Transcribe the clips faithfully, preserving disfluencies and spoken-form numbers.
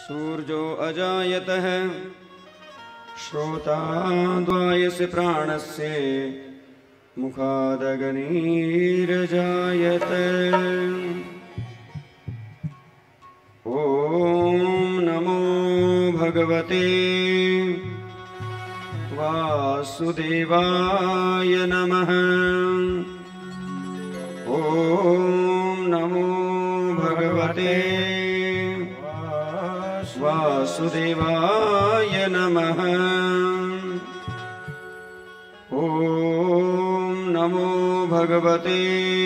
सूर्यो अजायतः श्रोताद्वायस्य प्राणस्य मुखादग्निर्जायते। ॐ नमो भगवते वासुदेवाय नमः। ॐ नमो भगवते वासुदेवाय नमः। ॐ नमो भगवते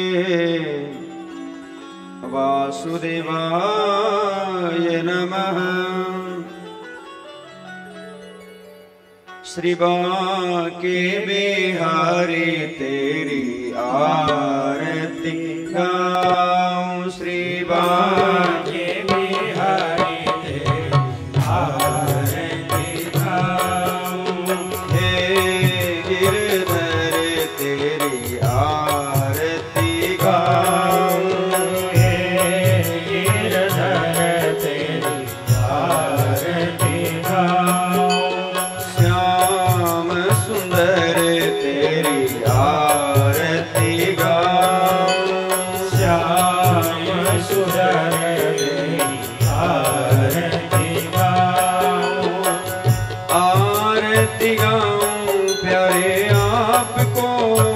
वासुदेवाय नमः। श्री बांके बिहारी तेरी आरती गाऊं। श्री बांके बिहारी तेरी आरती गाऊं। हे गिरधर तेरी आरती गाऊं। हे गिरधर तेरी आरती गाऊं। श्याम सुंदर तेरी आरती गाऊं। श्याम सुंदर तेरी आरती गाऊं। आरती गाऊं प्यारे आपको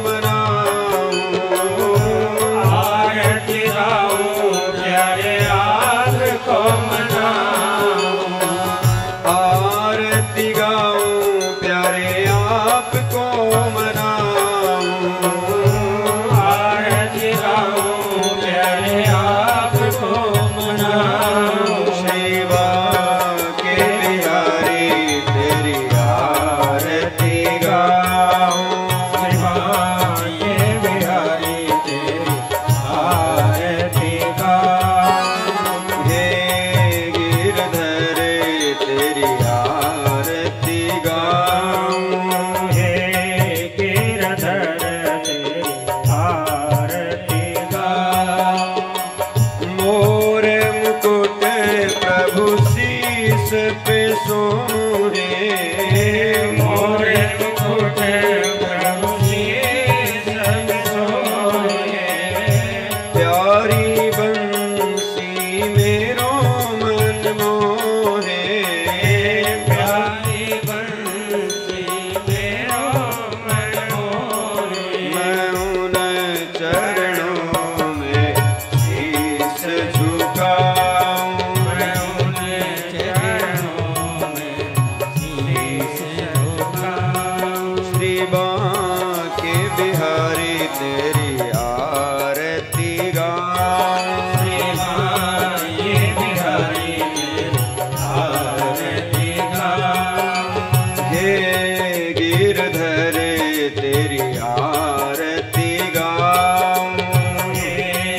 मनाऊं। आरती गाऊं प्यारे आपको मनाऊं। आरती गाऊं प्यारे आपको मनाऊं। आरती गाऊं प्यारे आपको मनाऊं। श्री बांके बिहारी तेरी आरती गाऊं। श्री बांके बिहारी तेरी आरती गाऊं। हे गिरधर तेरी आरती गाऊं। हे गिरधर तेरी आरती गाऊं। मोर मुकुट प्रभु शीस पे सोहे। मोर मुकुट प्रभु शीस पे सोहे। प्यारी बंसी मेरो मन मोहे। प्यारी बंसी मेरो मन मोहे। मैं उन चरणों में शीस झुकाऊं। मैं उन चरणों में शीस झुकाऊं। श्री बांके बिहारी तेरी आरती गाऊं। श्री बांके बिहारी तेरी आरती गाऊं। हे गिरधर तेरी आरती गाऊं। हे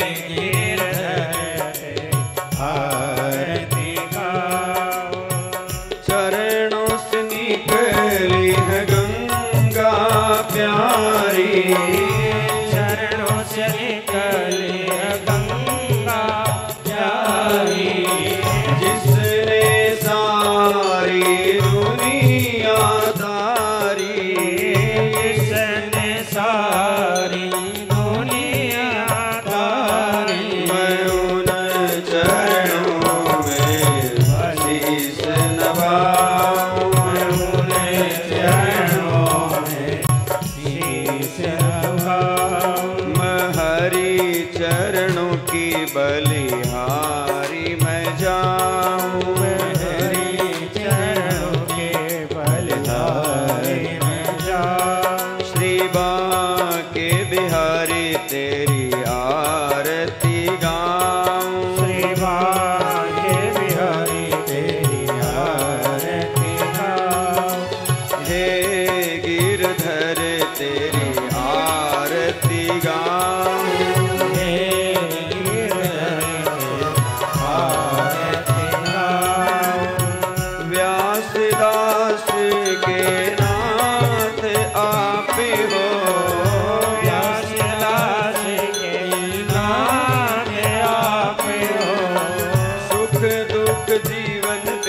गिरधर तेरी आरती गाऊं। चरणों से निकली है गंगा प्यारी। चरणों से निकली है गंगा प्यारी। जिसने सारी दुनिया तारी। जिसने सारी दुनिया तारी। मैं उन चरणों में शीस नवाऊं। मैं उन चरणों में शीस नवाऊं। मैं हरि चरणों की बलिहारी मैं जाऊं। मैं हरि चरणों के बलिहारी मैं जाऊं। श्री बांके बिहारी तेरी आरती गाऊं। श्री बांके बिहारी तेरी आरती गाऊं। हे गिरधर तेरी आरती गाऊं। हे गिरधर तेरी आरती गाऊं। व्यासदास के नाथ आप हो। व्यासदास के नाथ आप हो। सुख दुख जीवन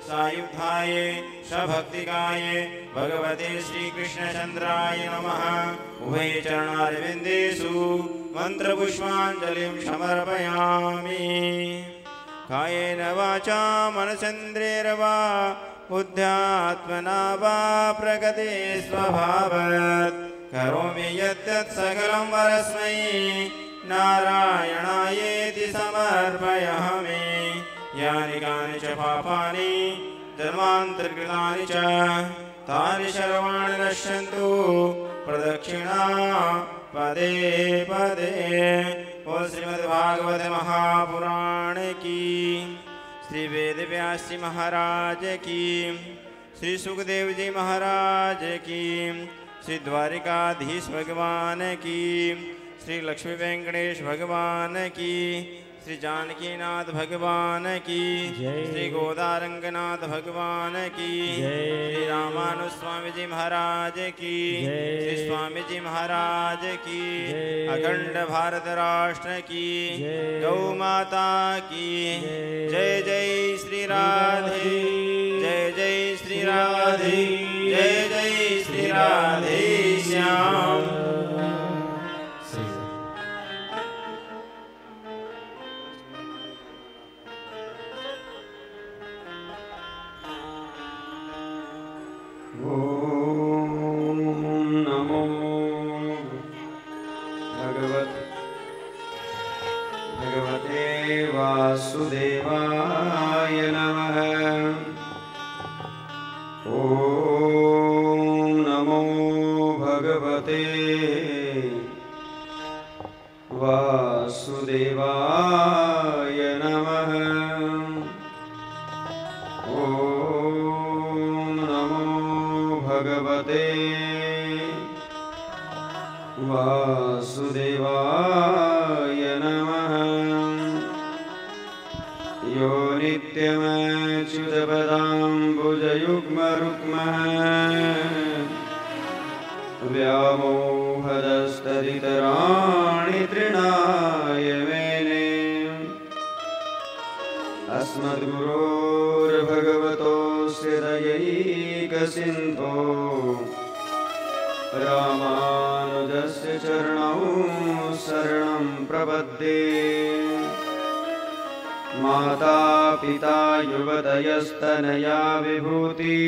सायुधाय सभक्तिकाय भगवते श्रीकृष्णचन्द्राय नमः। उभय चरणारविन्देषु मन्त्रपुष्पाञ्जलिं समर्पयामि। कायेन वाचा मनसेन्द्रियैर्वा बुद्ध्यात्मना वा प्रकृते स्वभावात् करोमि यद्यत् सकलं परस्मै नारायणायेति समर्पयामि। यानि कानि च पापानि जन्मान्तरकृतानि च तानि सर्वाणि नश्यन्तु प्रदक्षिणा पदे पदे। बोल श्रीमद्भागवत महापुराण की, श्री वेद व्यास जी महाराज की, श्री सुखदेव जी महाराज की, श्री द्वारिकाधीश भगवान की, श्री लक्ष्मी वेंकटेश भगवान की, श्री जानकीनाथ भगवान की, श्री गोदारंगनाथ भगवान की, श्री रामानुज स्वामी जी महाराज की, श्री स्वामी जी महाराज की, अखंड भारत राष्ट्र की, गौ माता की जय। जय श्री राधे, जय जय श्री राधे, जय जय श्री राधे श्याम। वासुदेवाय नमः। ॐ नमो भगवते वासुदेवाय नमः। ॐ नमो भगवते वासुदेवाय नमः। यो नित्यमच्युतपदाम्बुजयुग्मरुक्मः व्यामोहदस्तदितराणि तृणाय मेने। अस्मद्गुरोर्भगवतोऽस्य दयैकसिन्धो रामानुजस्य चरणौ शरणं प्रपद्ये। माता पिता युवतयस्तनया विभूति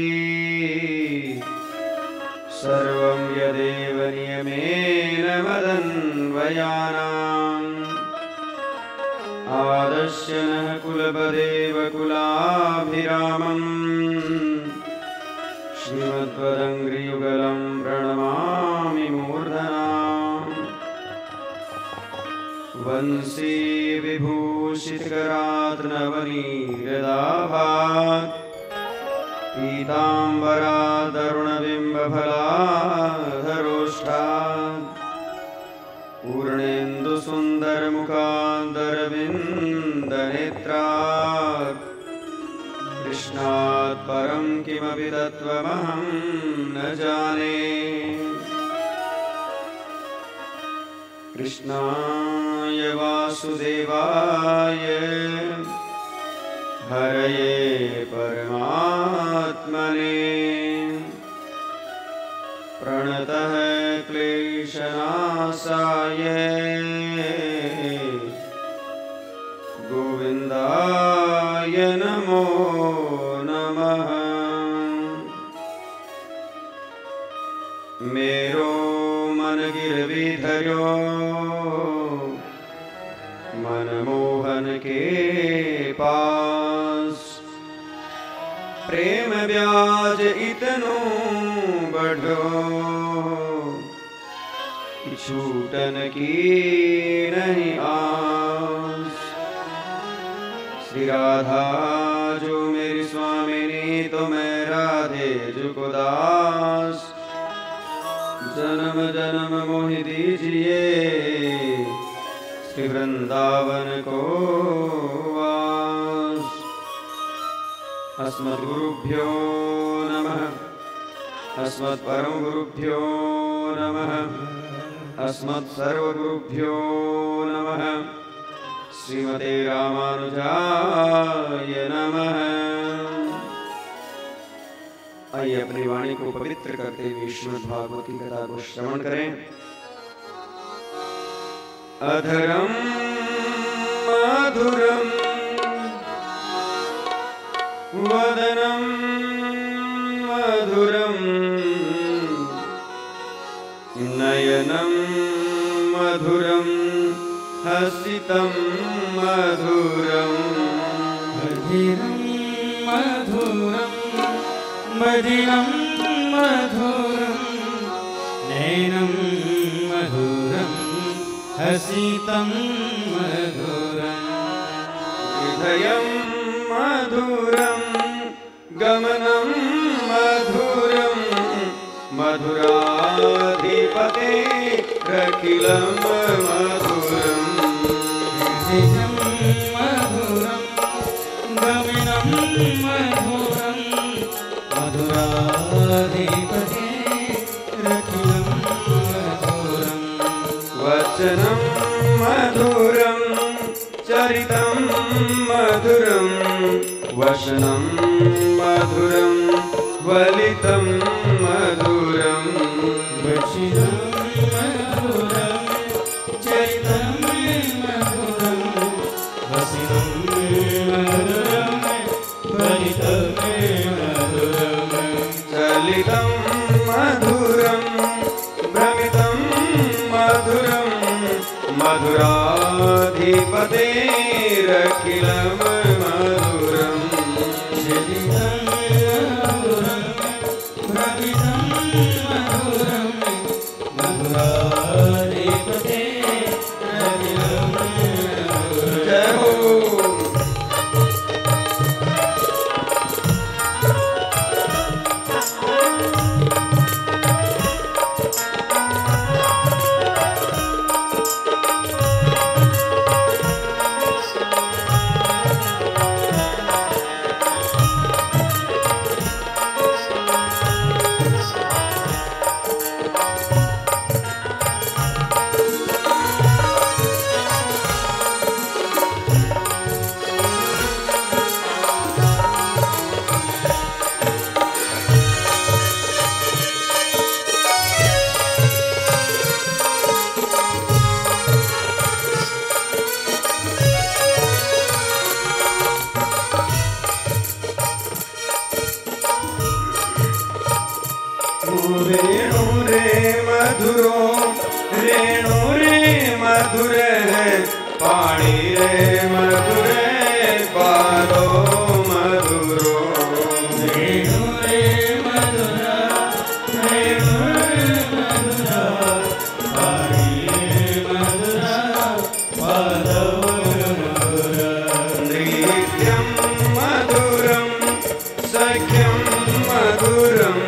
सर्वं यदेव नियमेन मदन्वयानाम्। आदस्य नः कुलपदेव कुलाभिरामम् श्रीमद्वदङ्घ्रियुगलं प्रणमामि मूर्धना। वंशी विभूषितकरात्नवनीरदाभात् पीताम्बरादरुणबिम्बफलाधरोष्ठात् पूर्णेन्दुसुन्दरमुखादरविन्दनेत्रात् कृष्णात् परं किमपि तत्त्वमहं न जाने। कृष्णाय वासुदेवाय हरये परमात्मने प्रणतः क्लेशनाशाय गोविन्दाय नमो नमः। मेरो मन गिरविधर्यो मनमोहन के पास प्रेम ब्याज इतनो बढ़ो छूटन की नहीं आस। श्री राधा जो मेरी स्वामिनी तो मैं राधे जुको दास। जन्म जन्म मोहि दीजिए श्री वृंदावन को वास। अस्मद्गुरुभ्यो नमः, अस्मत्परमगुरुभ्यो नमः, अस्मत्सर्वगुरुभ्यो नमः। श्रीमते रामानुजाय नमः। आइए अपनी वाणी को पवित्र करते हुए श्रीमद् भागवत की कथा को श्रवण करें। अधरम मधुरम वदनम मधुरम नयनम मधुरम हसितम मधुरम मधुरम मधुरम मदिनं मधुरं नैनं मधुरं हसितं मधुरं हृदयं मधुरं गमनं मधुरं मधुराधिपते रखिलं मधुरं हृदयं मधुरं गमनं मधुरं मधुराधिपते रखिलं मधुरं वचनं मधुरं चरितं मधुरं वचनं मधुरं वलितं मधुरं वचनं मधुरं चरितं मधुरं वचनं मधुरं वलितं चलितं मधुरं भ्रमितं मधुरं मधुराधिपतेरखिलं मधुरं चलितं मधुरं भ्रमितं मधुरं मधुराधिपतेरखिलं मधुरं। जय हो। रेणु रे मधुरो रेणु रे मधुर है पाणी रे मधुर पालो मधुरो रेणु रे मधुरा रेणु रे मधुरा पाणी रे मधुरा पालो मधुरा नृत्यं मधुरं सख्यं मधुरं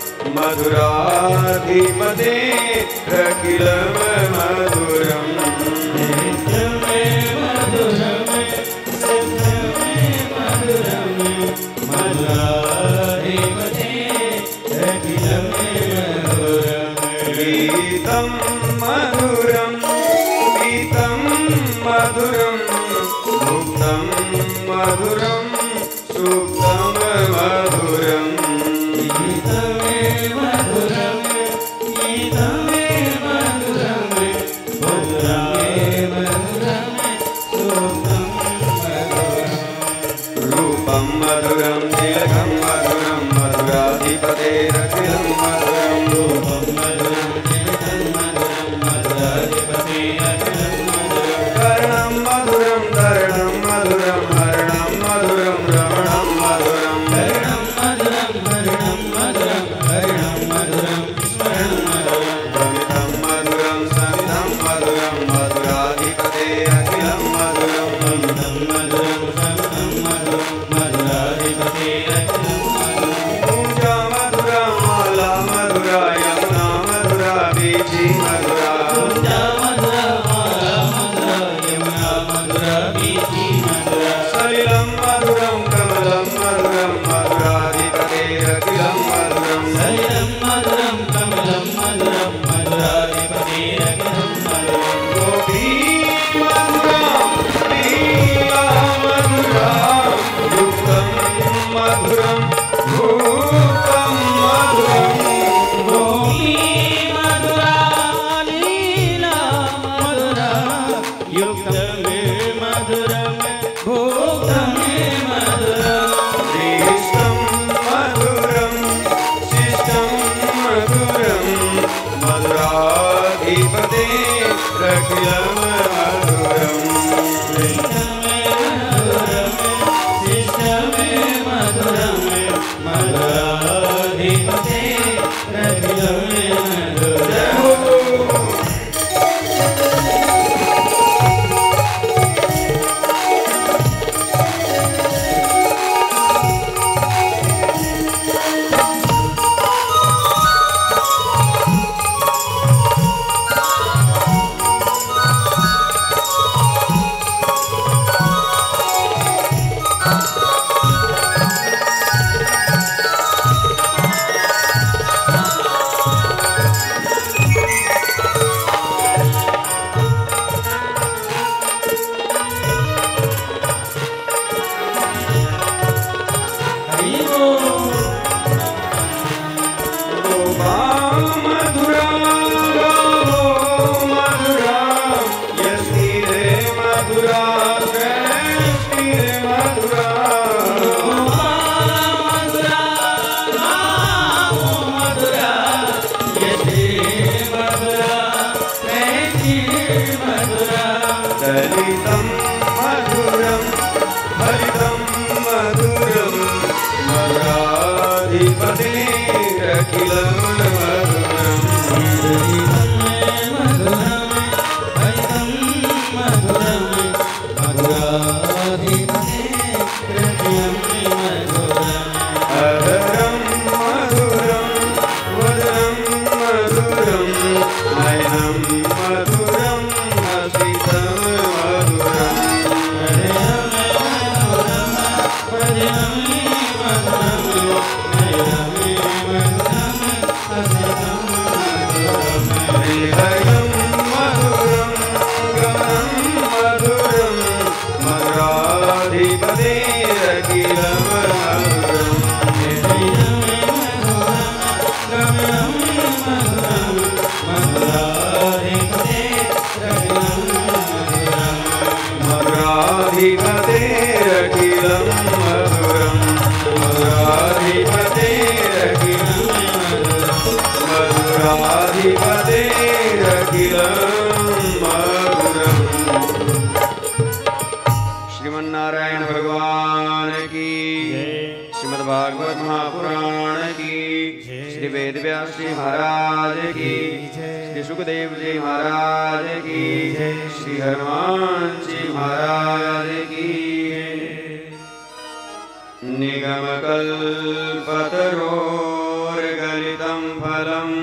मधुराधिपते रखिलं मधुरं नित्यं मधुरं सत्यं मधुरं मधुराधिपते रखिलं मधुरं गीतं मधुरं गीतं मधुरं मुक्तं मधुरं सुप्तं मधुरं गीतं मधुरं गीतं मधुरं मधुरं मधुरं सुप्तं मधुरं रूपं मधुरं तिलकं मधुरं मधुराधिपतेरखिलं मधुरं रूपं मधुरं तिलकं मधुरं मधुराधिपते रखिलं मधुरं कर्णं मधुरं धरणं मधुरं हरणं मधुरं रमणं मधुरं हरणं मधुरं हरणं मधुरं हरणं मधुरं स्मरणं मधुरं भ्रमितं मधुरं समितं मधुरं मधुराधिपतेरखिलं मधुरं मधुरं मधुरं समितं मधुरं मधुराधिपते रखिलं मधुरं पूजा मधुरा माला मधुरा यमुना मधुरा बीजी मधुरा पूजा मधुरा माला मधुरा यमुना मधुरा बीजी मधुरा सलिलं मधुरं कमलं मधुरं मधुराधिपतेरखिलं मधुरं सलिलं मधुरं कमलं मधुरं मधुराधिपते रखिलं मधुरं गोपी मधुरा लीला मधुरा युक्तं मधुरं भूतं नयनं मधुरं हसितं मधुरं हृदयं मधुरं गमनं मधुरं मधुराधिपतेरखिलं मधुरं मधुराधिपतेरखिलं मधुरं मधुराधिपतेरखिलं मधुराधिपतेरखिलं मधुरम्। श्रीमन्नारायण भगवान की, श्रीमद्भागवत महापुराण की, श्री वेद व्यास जी महाराज की, श्री सुखदेव जी महाराज की, श्री हनुमान जी महाराज की। निगम कल्पतरोर्गलितं फलम्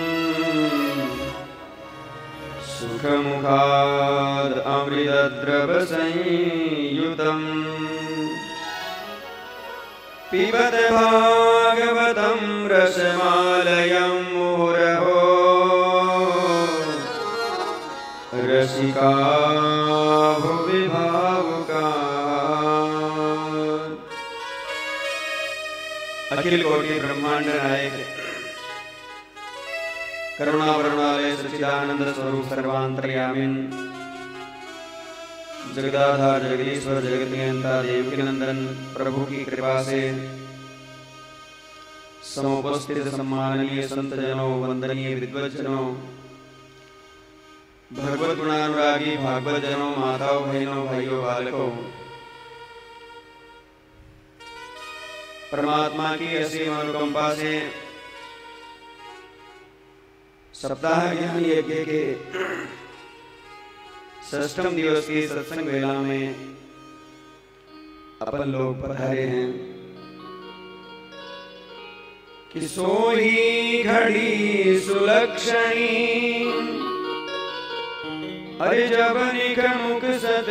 सुखमुखाद् अमृतद्रवसंयुतम् पिबत भागवतं रसमालयं मुहुरहो रसिका भुवि भावुकाः। अखिल कोटि ब्रह्मांड नायक करुणा वरुणालय सच्चिदानंद स्वरूप सर्वांतर्यामिन जगदाधार जगदीश्वर जगत नियंता देवकी नंदन प्रभु की कृपा से समुपस्थित सम्माननीय संत जनों, वंदनीय विद्वज्जनों, भगवत गुणानुरागी भागवत जनों, माताओं बहनों, भाइयों बालकों, परमात्मा की असीम अनुकंपा से सप्ताह ज्ञान यज्ञ के षष्ठम दिवस की सत्संग वेला में अपन लोग पधारे हैं कि सोई घड़ी सुलक्षणी अरे जब निख मुख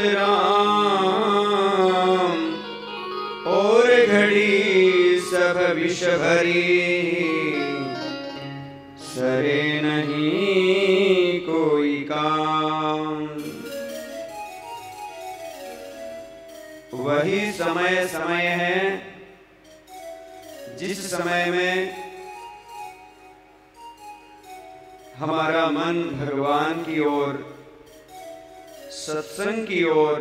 सतराम और घड़ी सब विष भरी सरे नहीं कोई काम। वही समय समय है जिस समय में हमारा मन भगवान की ओर, सत्संग की ओर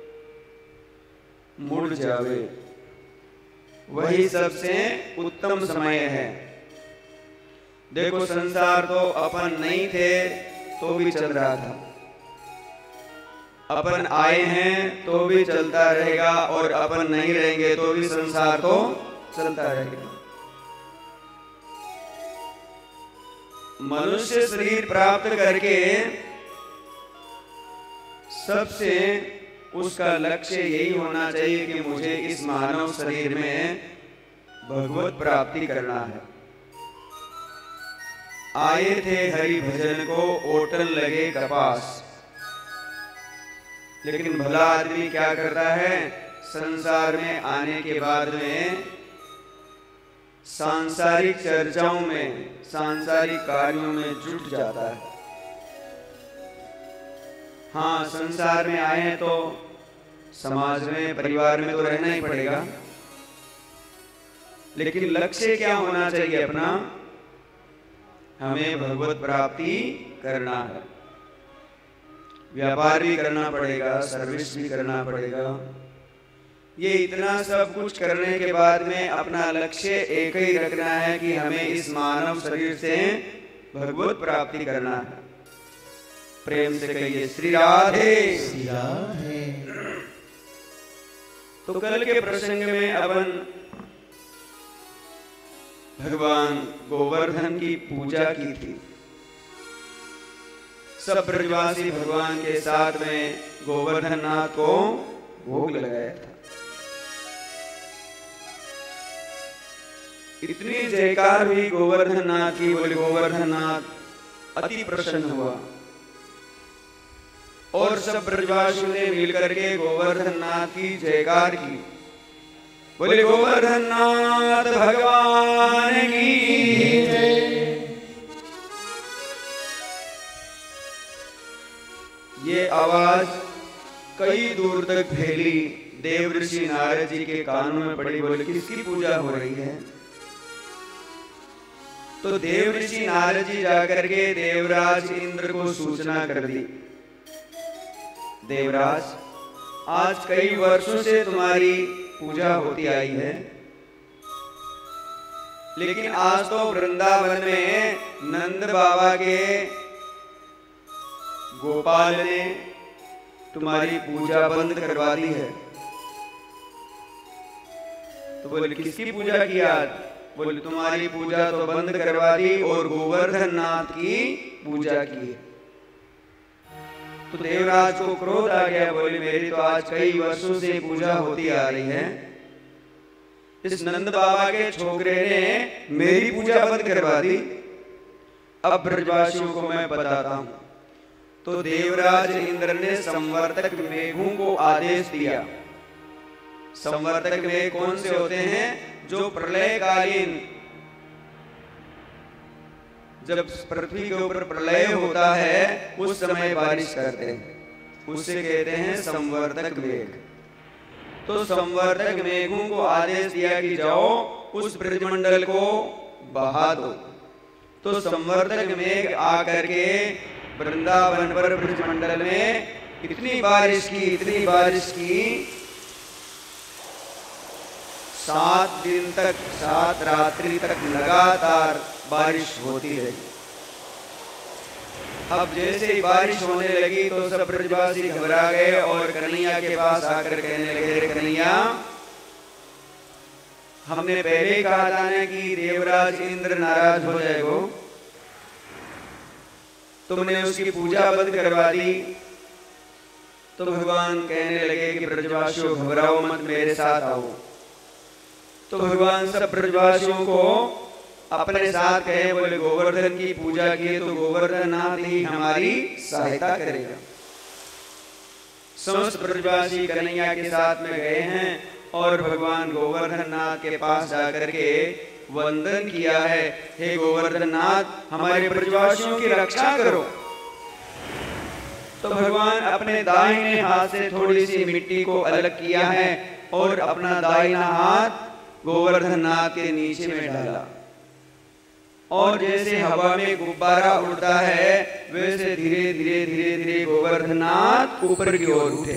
मुड़ जावे, वही सबसे उत्तम समय है। देखो, संसार तो अपन नहीं थे तो भी चल रहा था, अपन आए हैं तो भी चलता रहेगा, और अपन नहीं रहेंगे तो भी संसार तो चलता रहेगा। मनुष्य शरीर प्राप्त करके सबसे उसका लक्ष्य यही होना चाहिए कि मुझे इस मानव शरीर में भगवत प्राप्ति करना है। आए थे हरि भजन को ओटन लगे कपास, लेकिन भला आदमी क्या करता है, संसार में आने के बाद में सांसारिक चर्चाओं में, सांसारिक कार्यों में जुट जाता है। हाँ, संसार में आए हैं तो समाज में, परिवार में तो रहना ही पड़ेगा, लेकिन लक्ष्य क्या होना चाहिए अपना? हमें भगवत प्राप्ति करना है। व्यापार भी करना पड़ेगा, सर्विस भी करना पड़ेगा। ये इतना सब कुछ करने के बाद में अपना लक्ष्य एक ही रखना है कि हमें इस मानव शरीर से भगवत प्राप्ति करना है। प्रेम से कहिए श्री राधे। श्री राधे। तो कल के प्रसंग में अपन भगवान गोवर्धन की पूजा की थी। सब ब्रजवासी भगवान के साथ में गोवर्धन नाथ को भोग लगाया था। इतनी जयकार हुई गोवर्धन नाथ की, बोले गोवर्धन नाथ अति प्रसन्न हुआ और सब ब्रजवासियों ने मिलकर के गोवर्धन नाथ की जयकार की। बोले गोवर्धन नाथ भगवान की जय। ये आवाज कई दूर तक फैली। देव ऋषि नारद जी के कानों में पड़ी। बोले किसकी पूजा हो रही है? तो देव ऋषि नारद जी जाकर के देवराज इंद्र को सूचना कर दी। देवराज, आज कई वर्षों से तुम्हारी पूजा होती आई है, लेकिन आज तो वृंदावन में नंद बाबा के गोपाल ने तुम्हारी पूजा बंद करवा दी है। तो बोले किसकी पूजा की आज? बोले तुम्हारी पूजा तो बंद करवा दी और गोवर्धन नाथ की पूजा की है। तो देवराज को क्रोध आ गया। बोले मेरी तो आज कई वर्षों से पूजा होती आ रही है, इस नंद बाबा के छोकरे ने मेरी पूजा बंद करवा दी। अब ब्रजवासियों को मैं बताता हूं। तो देवराज इंद्र ने संवर्तक मेघों को आदेश दिया। संवर्तक मेघ कौन से होते हैं? जो प्रलयकालीन, जब पृथ्वी के ऊपर प्रलय होता है उस समय बारिश करते हैं, उससे कहते हैं संवर्तक मेघ। तो संवर्तक मेघों को आदेश दिया कि जाओ उस ब्रजमंडल को बहा दो। तो संवर्तक मेघ आकर के वृंदावन पर ब्रजमंडल में इतनी बारिश की इतनी बारिश की सात दिन तक, सात रात्रि तक लगातार बारिश होती रही। अब जैसे ही बारिश होने लगी तो सब ब्रजवासी घबरा गए और कन्हैया के पास आकर कहने लगे, कन्हैया, हमने पहले ही कहा था ना कि देवराज इंद्र नाराज हो जाएगा, तुमने उसकी पूजा बंद करवा दी। तो भगवान कहने लगे कि ब्रजवासियों घबराओ मत, मेरे साथ आओ। तो भगवान सब ब्रजवासियों को अपने साथ कहे। बोले गोवर्धन की पूजा की तो गोवर्धन नाथ ही हमारी सहायता करेगा। समस्त ब्रजवासी कन्हैया के साथ में गए हैं और भगवान गोवर्धन नाथ के पास जाकर के वंदन किया है। हे गोवर्धन नाथ, हमारे ब्रजवासियों की रक्षा करो। तो भगवान अपने दाहिने हाथ से थोड़ी सी मिट्टी को अलग किया है और अपना दाहिना हाथ गोवर्धन नाथ के नीचे में डाला और जैसे हवा में गुब्बारा उड़ता है वैसे धीरे धीरे धीरे धीरे गोवर्धन नाथ ऊपर की ओर उठे।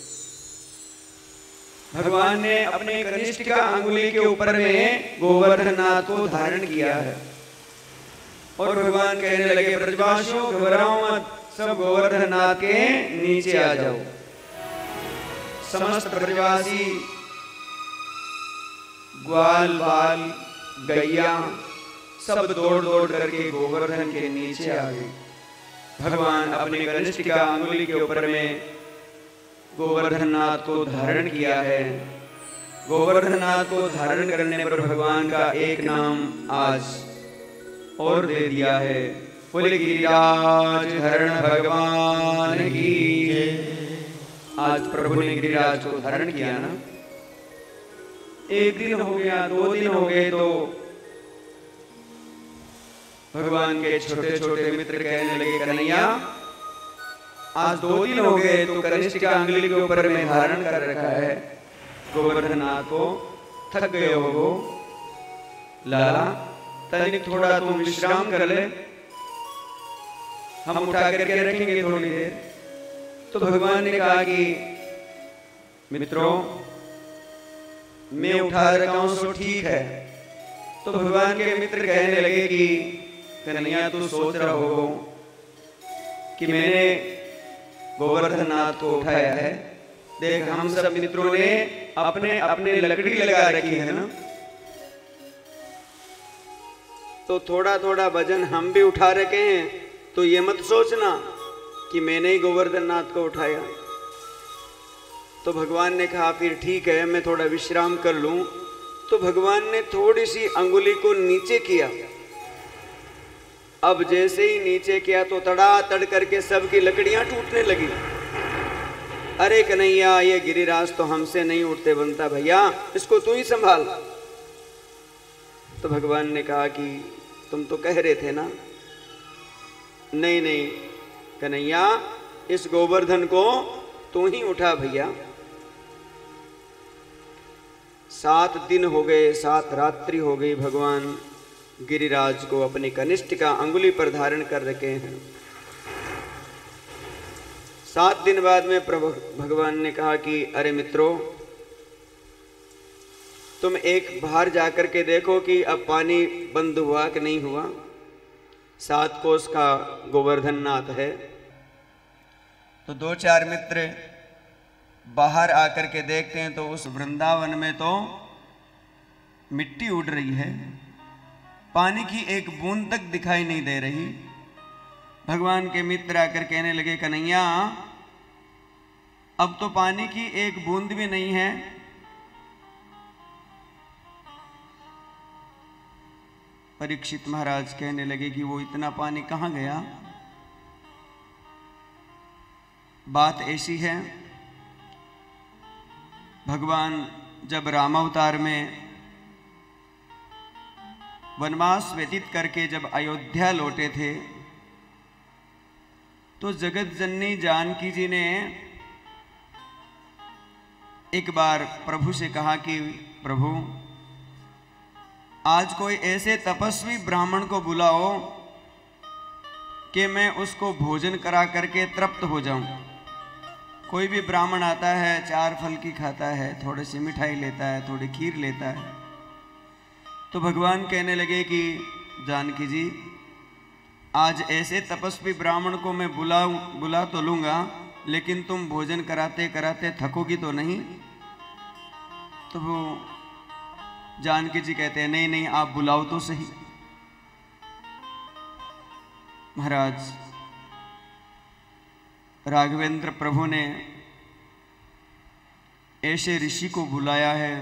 भगवान ने अपने कनिष्ठिका अंगुली के ऊपर में गोवर्धन नाथ को धारण किया है और भगवान कहने लगे, ब्रजवासियों घबराओ मत, सब गोवर्धन नाथ के नीचे आ जाओ। समस्त ब्रजवासी ग्वाल बाल गैया सब दौड़ दौड़ करके गोवर्धन के नीचे आ गए। भगवान अपने कनिष्ठिका अंगुली के ऊपर में गोवर्धन नाथ को धारण किया है। गोवर्धन नाथ को धारण करने पर भगवान का एक नाम आज और दे दिया है। बोले गिरिराज हरण भगवान की। आज प्रभु ने गिरिराज को धारण किया ना। एक दिन हो गया, दो दिन हो गए तो भगवान के छोटे छोटे मित्र कहने लगे, कन्हैया आज दो दिन हो गए तो कनिष्ठिका अंगुली के ऊपर में धारण कर रखा है गोवर्धन नाथ को, थक गए हो लाला, तनिक थोड़ा तुम विश्राम कर ले, हम उठा करके रखेंगे थोड़ी देर। तो भगवान ने कहा कि मित्रों मैं उठा रखा हूं सो ठीक है। तो भगवान के मित्र कहने लगे कि कन्हैया तू सोच रहा हो कि मैंने गोवर्धन नाथ को उठाया है, देख हम सब मित्रों ने अपने अपने लकड़ी लगा रखी है ना, तो थोड़ा थोड़ा वजन हम भी उठा रखे हैं, तो ये मत सोचना कि मैंने ही गोवर्धन नाथ को उठाया। तो भगवान ने कहा फिर ठीक है मैं थोड़ा विश्राम कर लूं। तो भगवान ने थोड़ी सी अंगुली को नीचे किया। अब जैसे ही नीचे किया तो तड़ातड़ करके सबकी लकड़ियां टूटने लगी। अरे कन्हैया, ये गिरिराज तो हमसे नहीं उठते बनता भैया, इसको तू ही संभाल। तो भगवान ने कहा कि तुम तो कह रहे थे ना। नहीं नहीं कन्हैया, इस गोवर्धन को तू ही उठा भैया। सात दिन हो गए, सात रात्रि हो गई, भगवान गिरिराज को अपनी कनिष्ठ का अंगुली पर धारण कर रखे हैं। सात दिन बाद में प्रभु भगवान ने कहा कि अरे मित्रों, तुम एक बाहर जाकर के देखो कि अब पानी बंद हुआ कि नहीं हुआ। सात कोस का गोवर्धन नाथ है। तो दो चार मित्र बाहर आकर के देखते हैं तो उस वृंदावन में तो मिट्टी उड़ रही है, पानी की एक बूंद तक दिखाई नहीं दे रही। भगवान के मित्र आकर कहने लगे, कन्हैया अब तो पानी की एक बूंद भी नहीं है। परीक्षित महाराज कहने लगे कि वो इतना पानी कहां गया। बात ऐसी है, भगवान जब रामावतार में वनवास व्यतीत करके जब अयोध्या लौटे थे तो जगत जननी जानकी जी ने एक बार प्रभु से कहा कि प्रभु, आज कोई ऐसे तपस्वी ब्राह्मण को बुलाओ कि मैं उसको भोजन करा करके तृप्त हो जाऊं। कोई भी ब्राह्मण आता है, चार फल की खाता है, थोड़ी सी मिठाई लेता है, थोड़ी खीर लेता है। तो भगवान कहने लगे कि जानकी जी, आज ऐसे तपस्वी ब्राह्मण को मैं बुलाऊं बुला तो लूंगा, लेकिन तुम भोजन कराते कराते थकोगी तो नहीं। तो वो जानकी जी कहते हैं, नहीं नहीं आप बुलाओ तो सही। महाराज राघवेंद्र प्रभु ने ऐसे ऋषि को बुलाया है।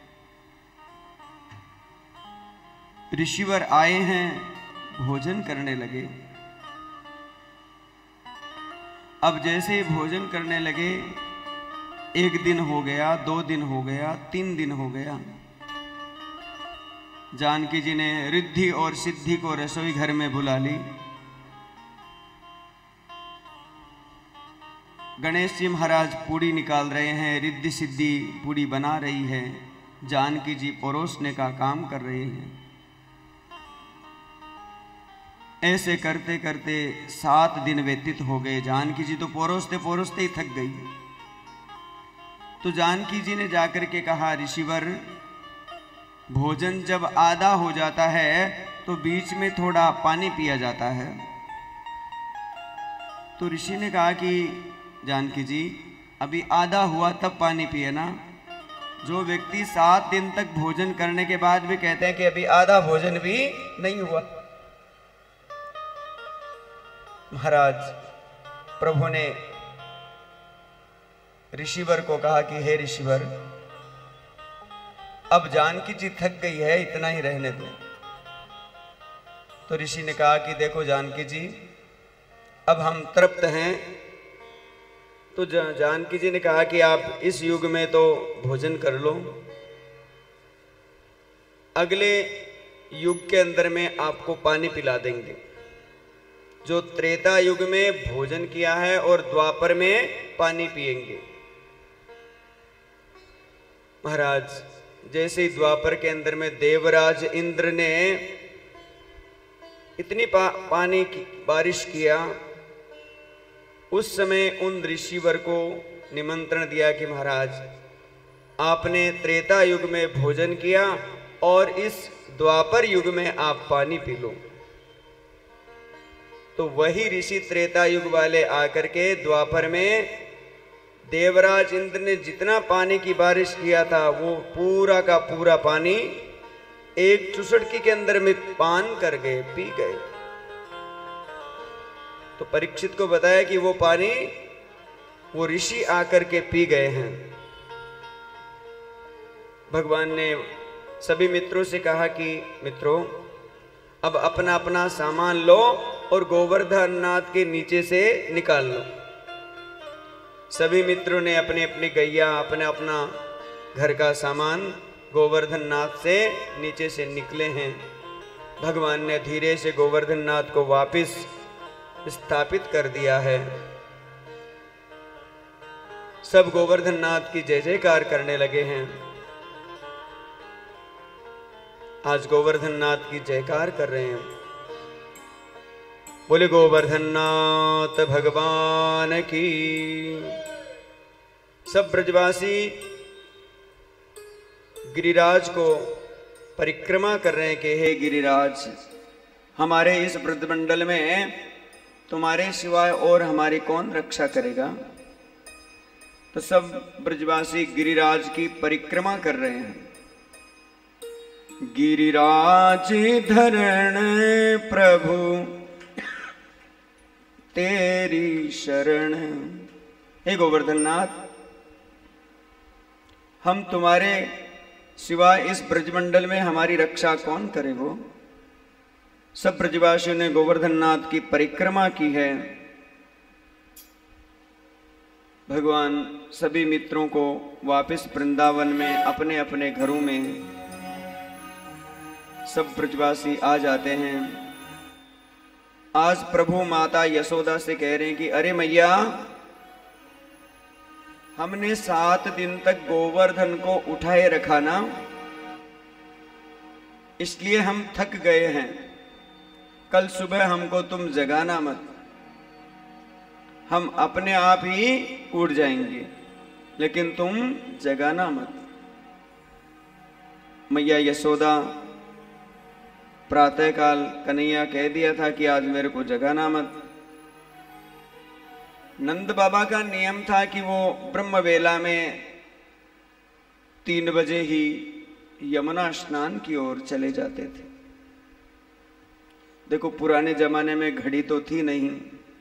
ऋषिवर आए हैं, भोजन करने लगे। अब जैसे ही भोजन करने लगे, एक दिन हो गया, दो दिन हो गया, तीन दिन हो गया। जानकी जी ने रिद्धि और सिद्धि को रसोई घर में बुला ली। गणेश जी महाराज पूड़ी निकाल रहे हैं, रिद्धि सिद्धि पूड़ी बना रही है, जानकी जी परोसने का काम कर रही हैं। ऐसे करते करते सात दिन व्यतीत हो गए। जानकी जी तो परोसते परोसते ही थक गई। तो जानकी जी ने जाकर के कहा, ऋषिवर, भोजन जब आधा हो जाता है तो बीच में थोड़ा पानी पिया जाता है। तो ऋषि ने कहा कि जानकी जी, अभी आधा हुआ तब पानी पिए ना। जो व्यक्ति सात दिन तक भोजन करने के बाद भी कहते हैं कि अभी आधा भोजन भी नहीं हुआ। महाराज प्रभु ने ऋषिवर को कहा कि हे ऋषिवर, अब जानकी जी थक गई है, इतना ही रहने दो। तो ऋषि ने कहा कि देखो जानकी जी, अब हम तृप्त हैं। तो जानकी जी ने कहा कि आप इस युग में तो भोजन कर लो, अगले युग के अंदर में आपको पानी पिला देंगे। जो त्रेता युग में भोजन किया है और द्वापर में पानी पिएंगे। महाराज जैसे ही द्वापर के अंदर में देवराज इंद्र ने इतनी पा, पानी की बारिश किया, उस समय उन ऋषिवर को निमंत्रण दिया कि महाराज आपने त्रेता युग में भोजन किया और इस द्वापर युग में आप पानी पी लो। तो वही ऋषि त्रेता युग वाले आकर के द्वापर में देवराज इंद्र ने जितना पानी की बारिश किया था वो पूरा का पूरा पानी एक चुसड़की के अंदर में पान कर गए, पी गए। तो परीक्षित को बताया कि वो पानी वो ऋषि आकर के पी गए हैं। भगवान ने सभी मित्रों से कहा कि मित्रों, अब अपना अपना सामान लो और गोवर्धन नाथ के नीचे से निकाल लो। सभी मित्रों ने अपने अपनी गैया, अपने अपना घर का सामान गोवर्धन नाथ से नीचे से निकले हैं। भगवान ने धीरे से गोवर्धन नाथ को वापस स्थापित कर दिया है। सब गोवर्धन नाथ की जय जयकार करने लगे हैं। आज गोवर्धन नाथ की जयकार कर रहे हैं। बोले गोवर्धन नाथ भगवान की। सब ब्रजवासी गिरिराज को परिक्रमा कर रहे हैं कि हे गिरिराज, हमारे इस ब्रजमंडल में तुम्हारे सिवाय और हमारी कौन रक्षा करेगा। तो सब ब्रजवासी गिरिराज की परिक्रमा कर रहे हैं। गिरिराज धरण प्रभु तेरी शरण। हे गोवर्धन नाथ, हम तुम्हारे सिवाय इस ब्रजमंडल में हमारी रक्षा कौन करेगा। सब ब्रजवासियों ने गोवर्धन नाथ की परिक्रमा की है। भगवान सभी मित्रों को वापस वृंदावन में अपने अपने घरों में सब ब्रजवासी आ जाते हैं। आज प्रभु माता यशोदा से कह रहे हैं कि अरे मैया, हमने सात दिन तक गोवर्धन को उठाए रखा ना, इसलिए हम थक गए हैं। कल सुबह हमको तुम जगाना मत, हम अपने आप ही उड़ जाएंगे, लेकिन तुम जगाना मत। मैया यशोदा प्रातःकाल कन्हैया कह दिया था कि आज मेरे को जगाना मत। नंद बाबा का नियम था कि वो ब्रह्म वेला में तीन बजे ही यमुना स्नान की ओर चले जाते थे। देखो, पुराने जमाने में घड़ी तो थी नहीं,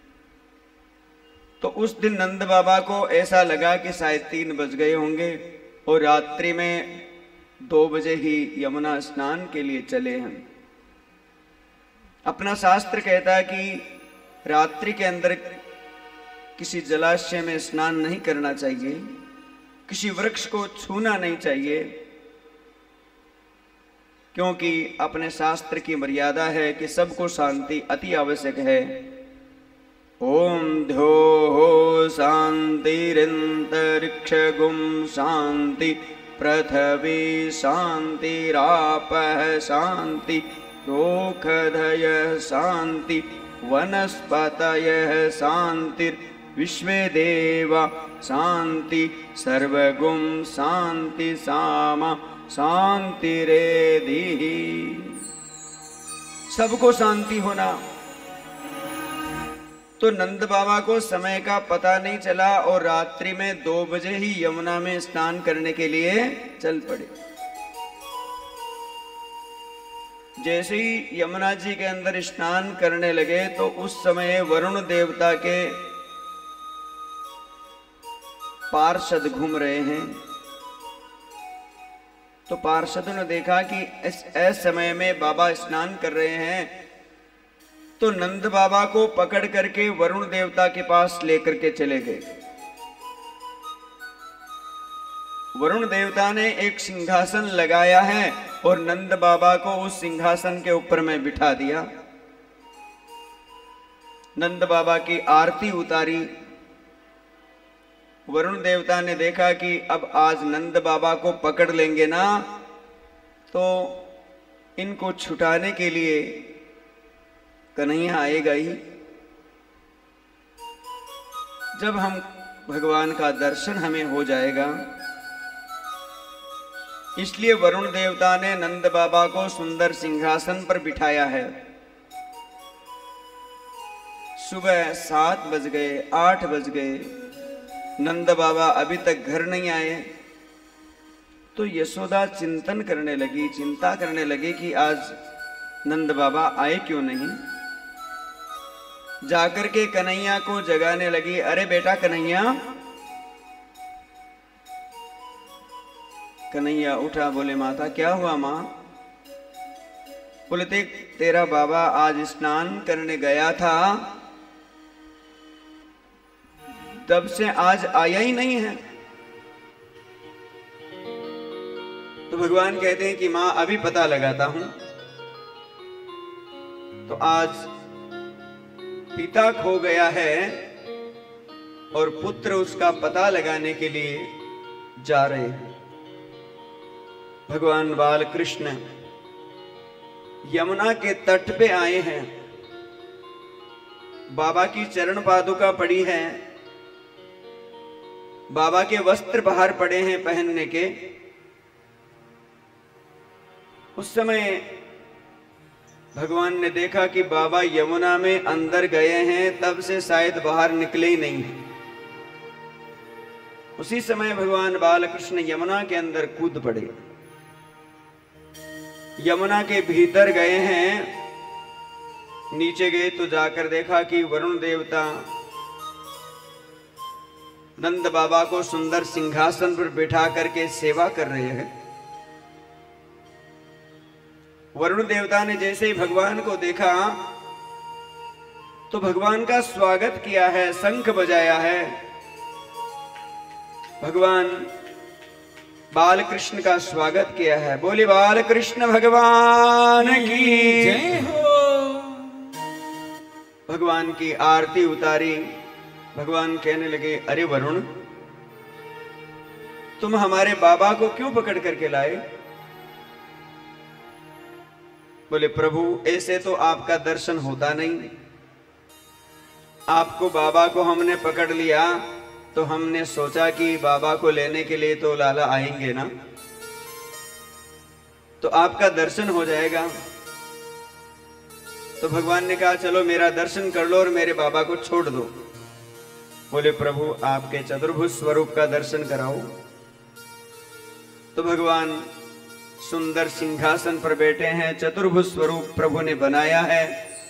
तो उस दिन नंद बाबा को ऐसा लगा कि शायद तीन बज गए होंगे और रात्रि में दो बजे ही यमुना स्नान के लिए चले हैं। अपना शास्त्र कहता है कि रात्रि के अंदर किसी जलाशय में स्नान नहीं करना चाहिए, किसी वृक्ष को छूना नहीं चाहिए, क्योंकि अपने शास्त्र की मर्यादा है कि सबको शांति अति आवश्यक है। ओम ध्यो हो शांतिरिंतरिक्ष गुम शांति पृथ्वी शांतिरापः शांति रोखधय शांति वनस्पतयः शांतिर विश्वे देवा शांति सर्वगुम शांति सामा शांतिरेधि। सबको शांति होना। तो नंद बाबा को समय का पता नहीं चला और रात्रि में दो बजे ही यमुना में स्नान करने के लिए चल पड़े। जैसे ही यमुना जी के अंदर स्नान करने लगे तो उस समय वरुण देवता के पार्षद घूम रहे हैं। तो पार्षदों ने देखा कि इस ऐसे समय में बाबा स्नान कर रहे हैं, तो नंद बाबा को पकड़ करके वरुण देवता के पास लेकर के चले गए। वरुण देवता ने एक सिंहासन लगाया है और नंद बाबा को उस सिंहासन के ऊपर में बिठा दिया। नंद बाबा की आरती उतारी। वरुण देवता ने देखा कि अब आज नंद बाबा को पकड़ लेंगे ना, तो इनको छुटाने के लिए कन्हैया आएगा ही। जब हम भगवान का दर्शन हमें हो जाएगा, इसलिए वरुण देवता ने नंद बाबा को सुंदर सिंहासन पर बिठाया है। सुबह सात बज गए, आठ बज गए, नंद बाबा अभी तक घर नहीं आए। तो यशोदा चिंतन करने लगी, चिंता करने लगी कि आज नंद बाबा आए क्यों नहीं। जाकर के कन्हैया को जगाने लगी। अरे बेटा कन्हैया। कन्हैया उठा, बोले माता क्या हुआ माँ। बोलते तेरा बाबा आज स्नान करने गया था, तब से आज आया ही नहीं है। तो भगवान कहते हैं कि मां अभी पता लगाता हूं। तो आज पिता खो गया है और पुत्र उसका पता लगाने के लिए जा रहे हैं। भगवान बाल कृष्ण यमुना के तट पे आए हैं। बाबा की चरण पादुका पड़ी है, बाबा के वस्त्र बाहर पड़े हैं पहनने के। उस समय भगवान ने देखा कि बाबा यमुना में अंदर गए हैं, तब से शायद बाहर निकले ही नहीं हैं। उसी समय भगवान बालकृष्ण यमुना के अंदर कूद पड़े, यमुना के भीतर गए हैं। नीचे गए तो जाकर देखा कि वरुण देवता नंद बाबा को सुंदर सिंहासन पर बिठा करके सेवा कर रहे हैं। वरुण देवता ने जैसे ही भगवान को देखा तो भगवान का स्वागत किया है, शंख बजाया है। भगवान बालकृष्ण का स्वागत किया है। बोले बालकृष्ण भगवान की जय हो। भगवान की आरती उतारी। भगवान कहने लगे, अरे वरुण, तुम हमारे बाबा को क्यों पकड़ करके लाए? बोले प्रभु, ऐसे तो आपका दर्शन होता नहीं। आपको बाबा को हमने पकड़ लिया तो हमने सोचा कि बाबा को लेने के लिए तो लाला आएंगे ना, तो आपका दर्शन हो जाएगा। तो भगवान ने कहा चलो मेरा दर्शन कर लो और मेरे बाबा को छोड़ दो। बोले प्रभु, आपके चतुर्भुज स्वरूप का दर्शन कराओ। तो भगवान सुंदर सिंहासन पर बैठे हैं, चतुर्भुज स्वरूप प्रभु ने बनाया है।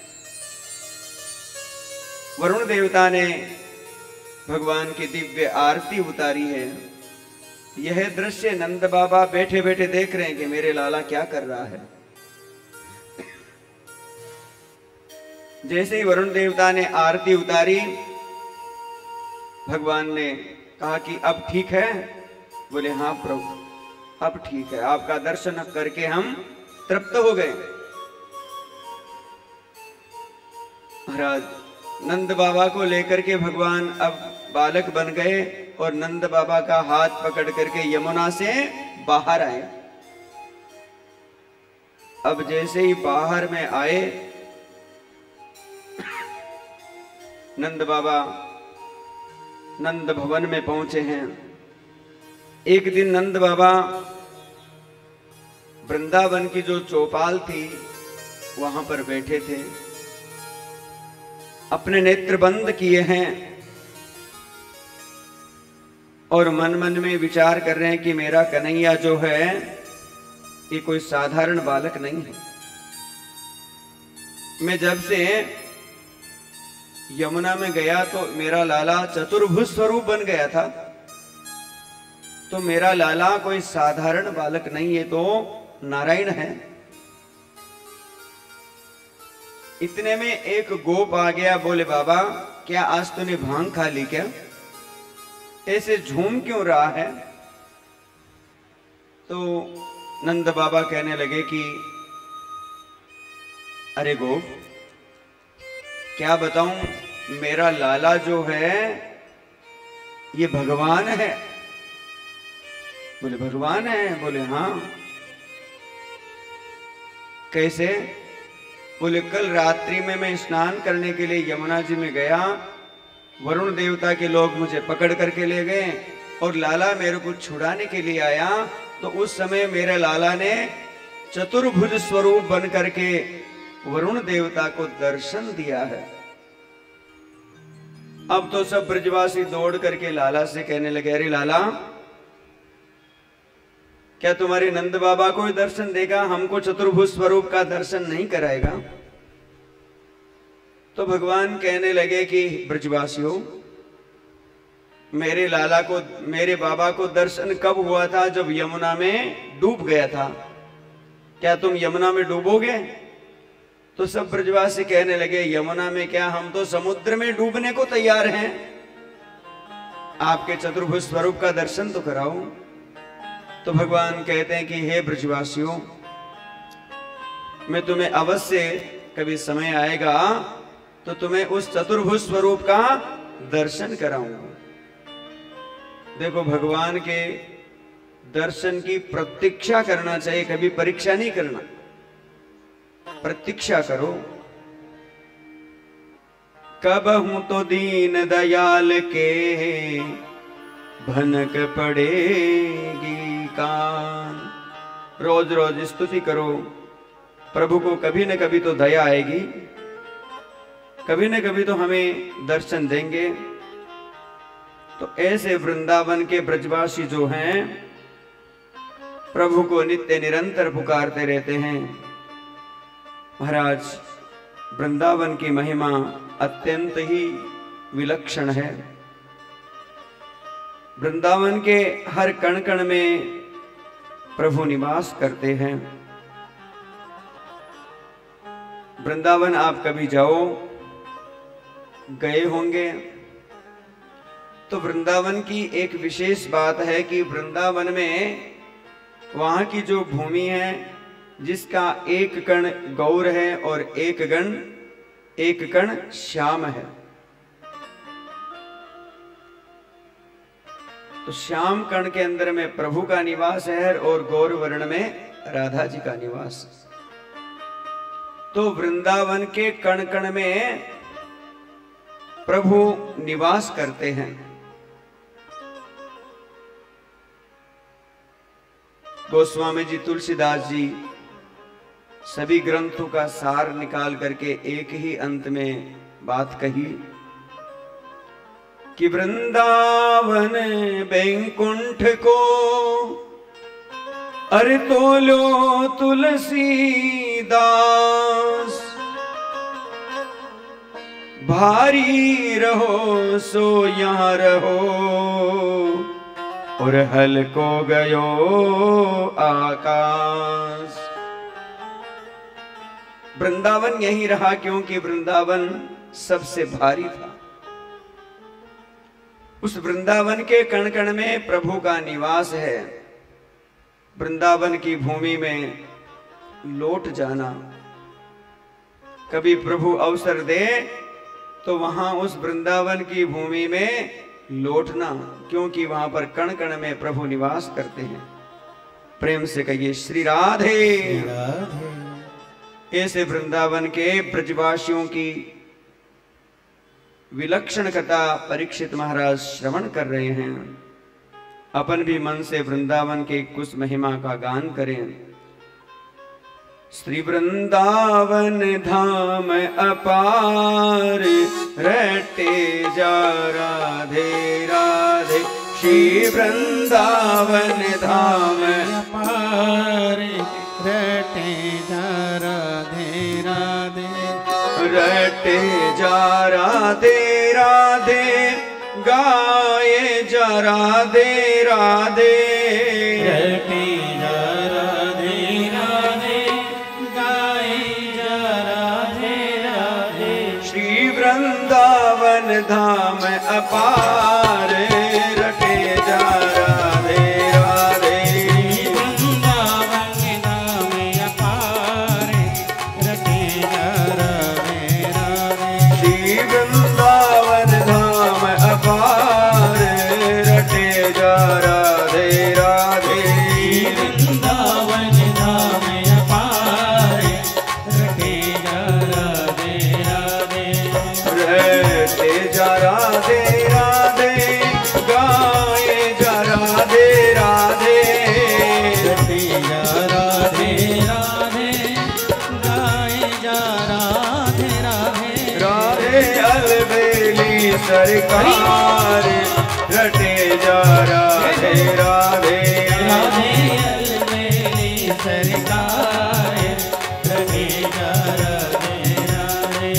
वरुण देवता ने भगवान की दिव्य आरती उतारी है। यह दृश्य नंद बाबा बैठे बैठे देख रहे हैं कि मेरे लाला क्या कर रहा है। जैसे ही वरुण देवता ने आरती उतारी, भगवान ने कहा कि अब ठीक है। बोले हाँ प्रभु, अब ठीक है, आपका दर्शन करके हम तृप्त हो गए। महाराज नंद बाबा को लेकर के भगवान अब बालक बन गए और नंद बाबा का हाथ पकड़ करके यमुना से बाहर आए। अब जैसे ही बाहर में आए, नंद बाबा नंद भवन में पहुंचे हैं। एक दिन नंद बाबा वृंदावन की जो चौपाल थी वहां पर बैठे थे, अपने नेत्र बंद किए हैं और मन मन में विचार कर रहे हैं कि मेरा कन्हैया जो है ये कोई साधारण बालक नहीं है। मैं जब से यमुना में गया तो मेरा लाला चतुर्भुज स्वरूप बन गया था, तो मेरा लाला कोई साधारण बालक नहीं है, तो नारायण है। इतने में एक गोप आ गया। बोले बाबा, क्या आज तूने भांग खा ली क्या? ऐसे झूम क्यों रहा है? तो नंद बाबा कहने लगे कि अरे गोप, क्या बताऊं, मेरा लाला जो है ये भगवान है। बोले भगवान है? बोले हाँ। कैसे? बोले कल रात्रि में मैं स्नान करने के लिए यमुना जी में गया, वरुण देवता के लोग मुझे पकड़ करके ले गए और लाला मेरे को छुड़ाने के लिए आया, तो उस समय मेरे लाला ने चतुर्भुज स्वरूप बन करके वरुण देवता को दर्शन दिया है। अब तो सब ब्रजवासी दौड़ करके लाला से कहने लगे, अरे लाला, क्या तुम्हारे नंद बाबा को दर्शन देगा, हमको चतुर्भुज स्वरूप का दर्शन नहीं कराएगा? तो भगवान कहने लगे कि ब्रजवासियों, मेरे लाला को, मेरे बाबा को दर्शन कब हुआ था? जब यमुना में डूब गया था। क्या तुम यमुना में डूबोगे? तो सब ब्रजवासी कहने लगे, यमुना में क्या, हम तो समुद्र में डूबने को तैयार हैं, आपके चतुर्भुज स्वरूप का दर्शन तो कराओ। तो भगवान कहते हैं कि हे ब्रजवासियों, मैं तुम्हें अवश्य कभी समय आएगा तो तुम्हें उस चतुर्भुज स्वरूप का दर्शन कराऊंगा। देखो, भगवान के दर्शन की प्रतीक्षा करना चाहिए, कभी परीक्षा नहीं करना, प्रतीक्षा करो। कब हूं तो दीन दयाल के भनक पड़ेगी कान। रोज रोज स्तुति करो, प्रभु को कभी न कभी तो दया आएगी, कभी न कभी तो हमें दर्शन देंगे। तो ऐसे वृंदावन के ब्रजवासी जो हैं, प्रभु को नित्य निरंतर पुकारते रहते हैं। महाराज, वृंदावन की महिमा अत्यंत ही विलक्षण है। वृंदावन के हर कण कण में प्रभु निवास करते हैं। वृंदावन आप कभी जाओ, गए होंगे, तो वृंदावन की एक विशेष बात है कि वृंदावन में वहां की जो भूमि है, जिसका एक कण गौर है और एक गण एक कण श्याम है। तो श्याम कण के अंदर में प्रभु का निवास है और गौर वर्ण में राधा जी का निवास। तो वृंदावन के कण कण में प्रभु निवास करते हैं। गोस्वामी जी, तुलसीदास जी सभी ग्रंथों का सार निकाल करके एक ही अंत में बात कही कि वृंदावन बैकुंठ को अरे तोलो तुलसीदास, भारी रहो सो यहाँ रहो और हल्को गयो आकाश। वृंदावन यही रहा क्योंकि वृंदावन सबसे भारी था। उस वृंदावन के कण कण में प्रभु का निवास है। वृंदावन की भूमि में लौट जाना, कभी प्रभु अवसर दे तो वहां उस वृंदावन की भूमि में लौटना, क्योंकि वहां पर कण कण में प्रभु निवास करते हैं। प्रेम से कहिए श्री राधे, राधे। ऐसे वृंदावन के ब्रजवासियों की विलक्षण कथा परीक्षित महाराज श्रवण कर रहे हैं। अपन भी मन से वृंदावन के कुछ महिमा का गान करें। श्री वृंदावन धाम अपार, रटे जा राधे राधे। श्री वृंदावन धाम अपार, रटे जा राधे राधे। रटे जा राधे राधे, गाए जा राधे राधे। रटे जा राधे राधे, गाए जा राधे राधे। श्री वृंदावन धाम अपार, रटे जा राधे राधे। वृंदावन धाम अपार, रटे जा राधे राधे। श्री वृंदावन धाम अपार, रटे जा राधे राधे। वृंदावन धाम अपार, रटे जा राधे राधे। रटे जा राधे राधे, गाए जा राधे राधे। रटे जा राधे राधे, गाए जा राधे राधे। राधे अलबेली सरकार, रटे जा राधे राधे। राधे अलबेली सरकार, रटे जा राधे राधे।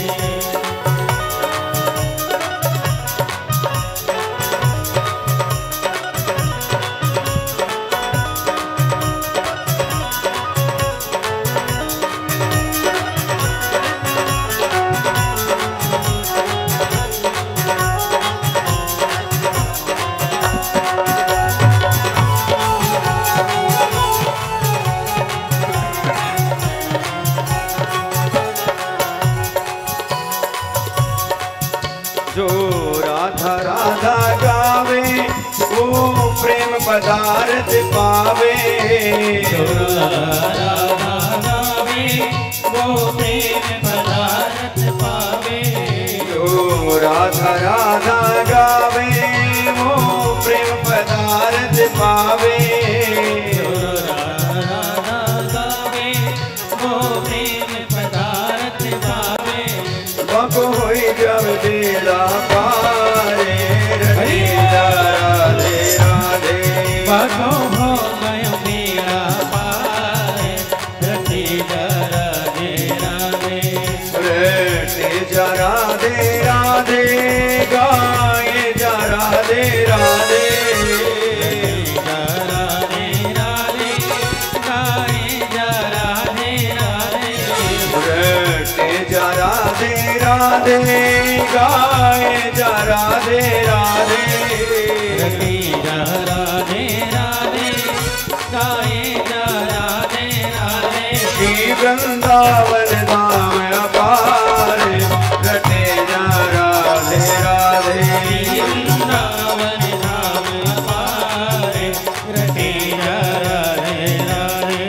जो राधा राधा गावे वो प्रेम पदार्थ पावे। जो राधा गावे वो प्रेम पदार्थ पावे। जो राधा राधा गावे वो प्रेम पदार्थ पावे। जो राधा गावे वो प्रेम पदार्थ पावे। बाको होई जब बेड़ा पारे रहे राधे राधे। बाको हो गयो बेड़ा पारे रहे राधे राधे। रटे जा राधे राधे गाए जा राधे राधे। राधे राधे गाए जा राधे राधे। रटे जा राधे राधे गाए जा राधे राधे। रटे जा राधे राधे गाए जा राधे राधे। श्री वृंदावन धाम अपार रटे जा राधे राधे। वृंदावन धाम अपार रटे जा राधे राधे।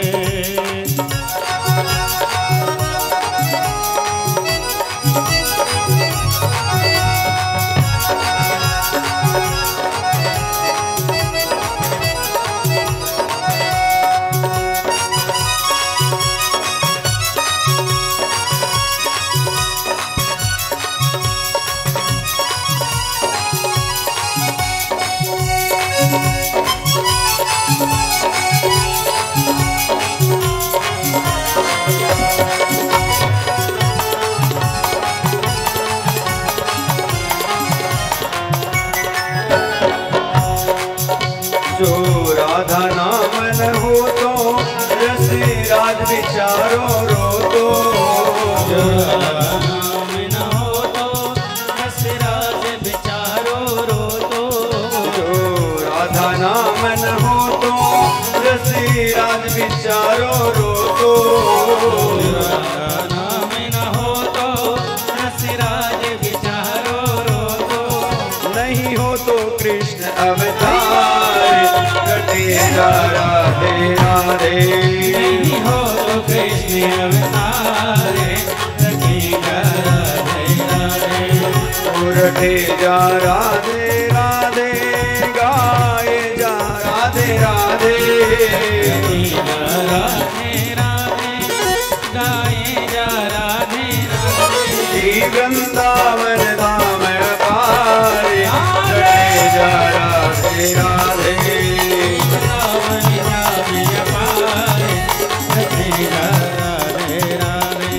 जो राधा नाम न हो तो रस राज विचारो रो तो। जो राधा नाम न हो तो रस राज विचारो रो तो। जो राधा नाम न हो तो रस राज विचारो रो तो। राधा नाम न हो तो रस राज विचारो रो तो। नहीं हो तो कृष्ण अवतार रटे जा राधे राधे। नहीं हो तो कृष्ण अवतार रटे जा राधे राधे। रटे जा राधे राधे गाए जा राधे राधे। रटे जा राधे राधे गाए जा राधे राधे। श्री वृंदावन धाम अपार रटे जा राधे राधे। वृंदावन धाम अपार रटे जा राधे राधे।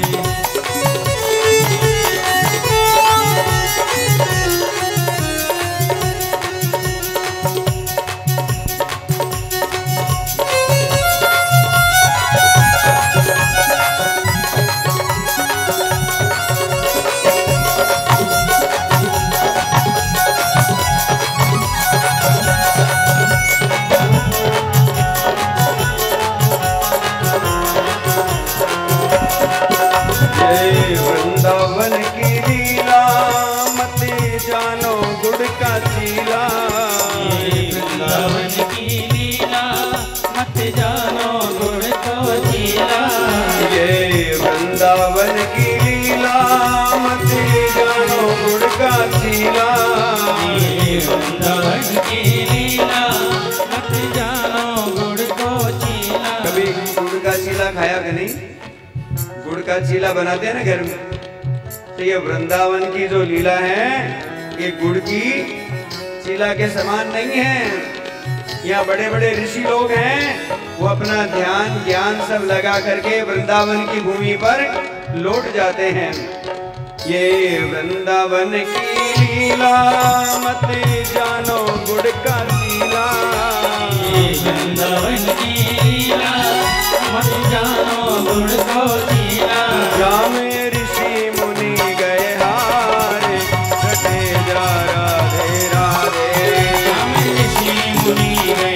जय वृंदावन की लीला मत जानो गुड़ का चीला। वृंदावन की लीला मत जानो गुड़ को चीला। ये वृंदावन की लीला मत जानो गुड़ का चीला। वृंदावन की लीला मत जानो गुड़ को चीला। कभी गुड़ का चीला खाया कि नहीं? गुड़ का चीला बनाते हैं ना घर में। तो ये वृंदावन की जो लीला है ये गुड़ की चीला के समान नहीं है। यहाँ बड़े बड़े ऋषि लोग हैं वो अपना ध्यान ज्ञान सब लगा करके वृंदावन की भूमि पर लौट जाते हैं। ये वृंदावन की लीला मत जानो गुड़ का चीला। वृंदावन की लीला मत जानो गुड़ को चीला। राम ऋषि मुनि गए हारे रटे जा राधे राधे। राम ऋषि मुनि गए